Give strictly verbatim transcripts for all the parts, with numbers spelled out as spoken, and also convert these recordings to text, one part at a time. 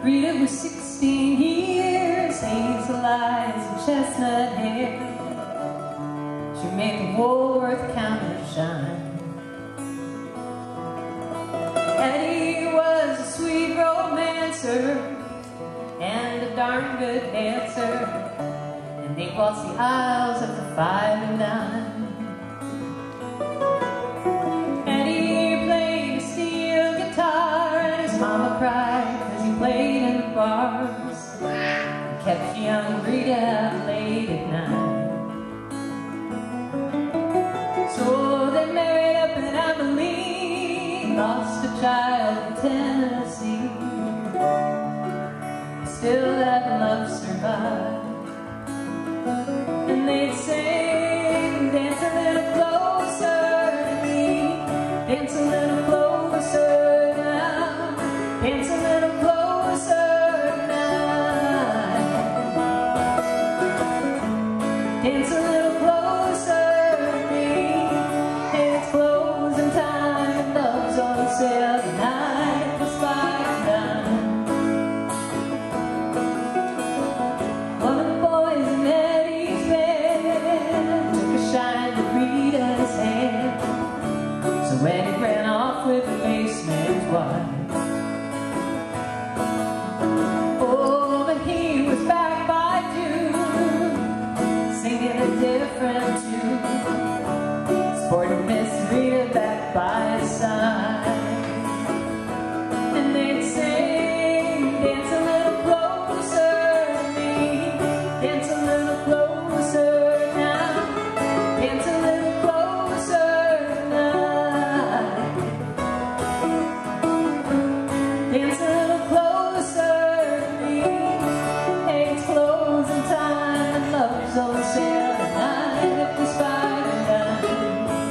Rita was sixteen years, hazel eyes and chestnut hair. She made the Woolworth counter shine. Eddie was a sweet romancer and a darn good dancer, and they waltzed the aisles of the five and nine. Eddie played a steel guitar and his mama cried because he played in the bars and kept young Rita out late at night. So they married up in Abilene, lost a child in Tennessee. Still that love survived. And they'd sing, dance a little closer to me, dance a little closer now, dance a little closer tonight, dance a little closer to me. It's closing time and love's on sale tonight. The spot's done. One of the boys in Eddie's bed took a shine to Rita's hand. So Eddie ran off with the baseman's wife. Oh, but he was back by June, singing a different tune, sporting Miss Rita back by his side. And they'd sing, dance a little closer to me, dance a little closer now, dance a little closer tonight, dance a little closer to me. Hey, it's closing time and love's on sale tonight at the Spider Line.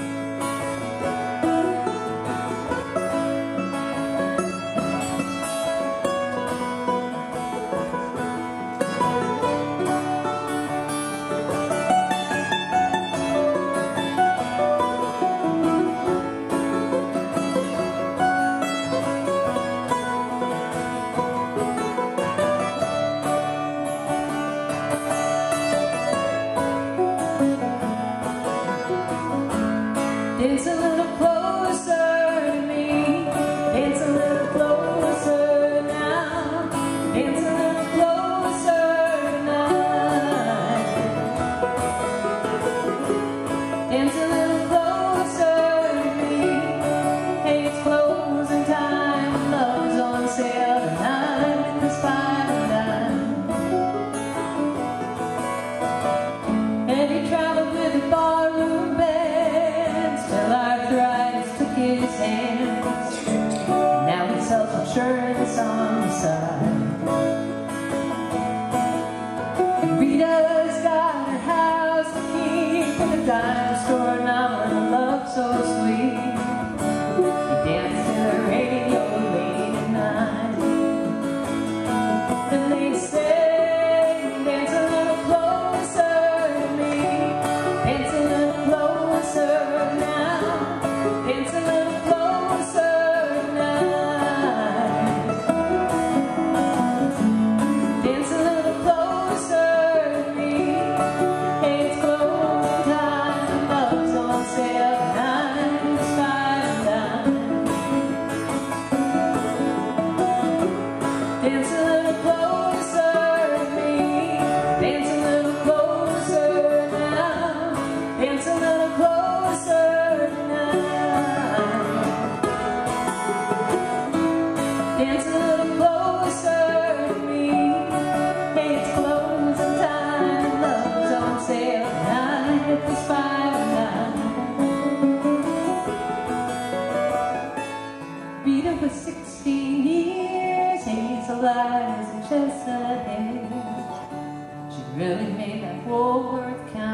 Dance a little closer to me, dance a little closer now, dance a little closer tonight, dance a little closer to me. Hey, it's closing time and love's on sale tonight at the Spider Line. Eddie traveled with a barroom band till arthritis took his hands. Now he sells insurance on the side. And Rita's got her house to keep in the dime store now, and love so sweet. He danced to the radio late at night. And they say, dance a little closer to me, dance a little closer now, dance a little closer tonight, dance a little closer to me. Hey, it's closing time and love's on sale tonight at the Spider Line. Dance a little closer to me, dance a little closer now, dance a little closer tonight, dance a little closer to me. Hey, it's closing time and love's on sale tonight at the Spider Line. Rita was sixteen years, hazel eyes and chestnut hair. She really made that Woolworth count.